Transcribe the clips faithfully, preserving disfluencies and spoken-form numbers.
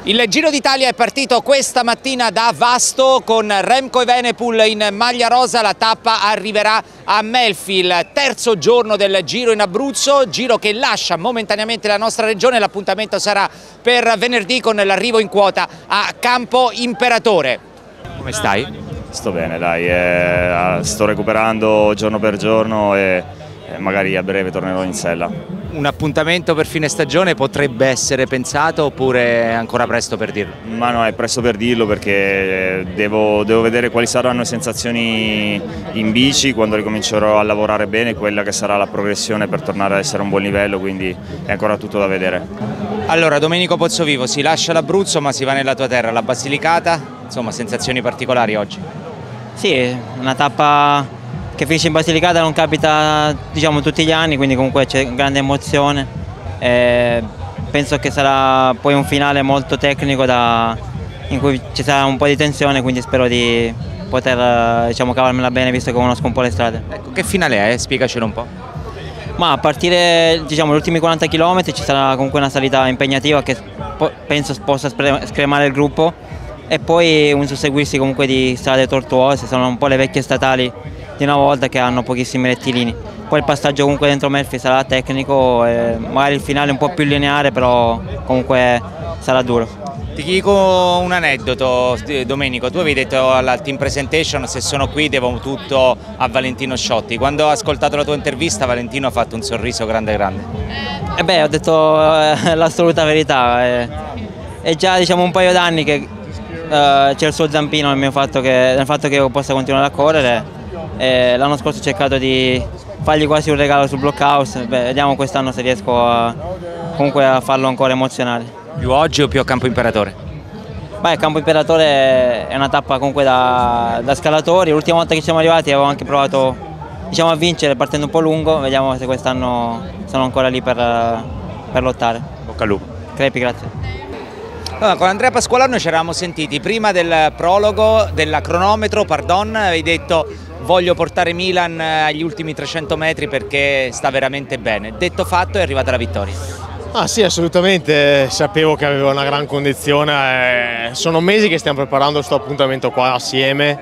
Il Giro d'Italia è partito questa mattina da Vasto con Remco Evenepoel in maglia rosa. La tappa arriverà a Melfi, il terzo giorno del Giro in Abruzzo, giro che lascia momentaneamente la nostra regione. L'appuntamento sarà per venerdì con l'arrivo in quota a Campo Imperatore. Come stai? Sto bene, dai, eh, sto recuperando giorno per giorno e eh, magari a breve tornerò in sella. Un appuntamento per fine stagione potrebbe essere pensato oppure è ancora presto per dirlo? Ma no, è presto per dirlo perché devo, devo vedere quali saranno le sensazioni in bici quando ricomincerò a lavorare bene, quella che sarà la progressione per tornare ad essere a un buon livello, quindi è ancora tutto da vedere. Allora, Domenico Pozzovivo, si lascia l'Abruzzo ma si va nella tua terra, la Basilicata, insomma sensazioni particolari oggi? Sì, una tappa che finisce in Basilicata non capita, diciamo, tutti gli anni, quindi comunque c'è grande emozione. E penso che sarà poi un finale molto tecnico da, in cui ci sarà un po' di tensione, quindi spero di poter, diciamo, cavarmela bene visto che conosco un po' le strade. Ecco, che finale è? Spiegacelo un po'. Ma a partire, diciamo, gli ultimi quaranta chilometri ci sarà comunque una salita impegnativa che penso possa scremare il gruppo, e poi un susseguirsi comunque di strade tortuose, sono un po' le vecchie statali di una volta che hanno pochissimi rettilini. Poi il passaggio comunque dentro Melfi sarà tecnico e magari il finale un po' più lineare, però comunque sarà duro. Ti dico un aneddoto, Domenico, tu avevi detto alla team presentation: se sono qui devo tutto a Valentino Sciotti. Quando ho ascoltato la tua intervista Valentino ha fatto un sorriso grande grande. E beh, ho detto eh, l'assoluta verità, è, è già, diciamo, un paio d'anni che eh, c'è il suo zampino nel, mio fatto che, nel fatto che io possa continuare a correre. L'anno scorso ho cercato di fargli quasi un regalo sul blockhouse. Beh, vediamo quest'anno se riesco a, comunque a farlo ancora emozionare. Più oggi o più a Campo Imperatore? Beh, Campo Imperatore è una tappa comunque da, da scalatori. L'ultima volta che siamo arrivati avevo anche provato, diciamo, a vincere partendo un po' lungo. Vediamo se quest'anno sono ancora lì per, per lottare. Bocca al lupo. Crepi, grazie. Allora, con Andrea Pasqualone ci eravamo sentiti prima del prologo, del cronometro, pardon, avevi detto: voglio portare Milan agli ultimi trecento metri perché sta veramente bene. Detto fatto, è arrivata la vittoria. Ah sì, assolutamente, sapevo che aveva una gran condizione, sono mesi che stiamo preparando questo appuntamento qua assieme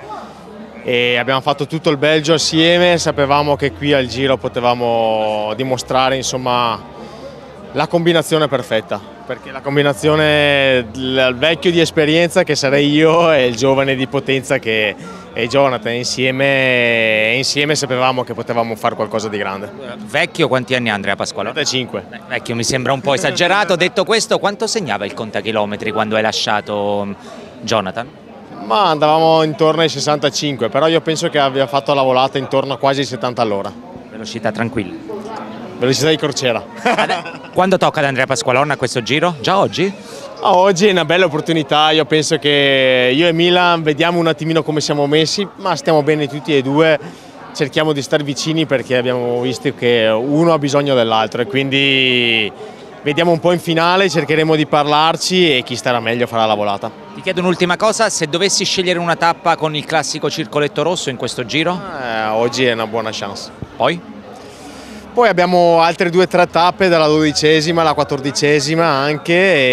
e abbiamo fatto tutto il Belgio assieme, sapevamo che qui al Giro potevamo dimostrare, insomma, la combinazione perfetta, perché la combinazione del vecchio di esperienza che sarei io e il giovane di potenza che è Jonathan, insieme, insieme sapevamo che potevamo fare qualcosa di grande. Vecchio quanti anni ha Andrea Pasqualone? trentacinque. Beh, vecchio mi sembra un po' esagerato. Detto questo, quanto segnava il contachilometri quando hai lasciato Jonathan? Ma andavamo intorno ai sessantacinque, però io penso che abbia fatto la volata intorno a quasi settanta all'ora. Velocità tranquilla. Velocità di crociera. Quando tocca ad Andrea Pasqualone a questo giro? Già oggi? Ah, oggi è una bella opportunità, io penso che io e Milan vediamo un attimino come siamo messi, ma stiamo bene tutti e due, cerchiamo di stare vicini perché abbiamo visto che uno ha bisogno dell'altro e quindi vediamo un po' in finale, cercheremo di parlarci e chi starà meglio farà la volata. Ti chiedo un'ultima cosa, se dovessi scegliere una tappa con il classico circoletto rosso in questo giro? Eh, oggi è una buona chance. Poi? Poi abbiamo altre due o tre tappe, dalla dodicesima alla quattordicesima anche,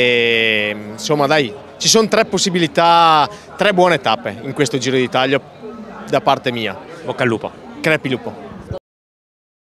e insomma dai, ci sono tre possibilità, tre buone tappe in questo Giro d'Italia da parte mia. Bocca al lupo. Crepi lupo.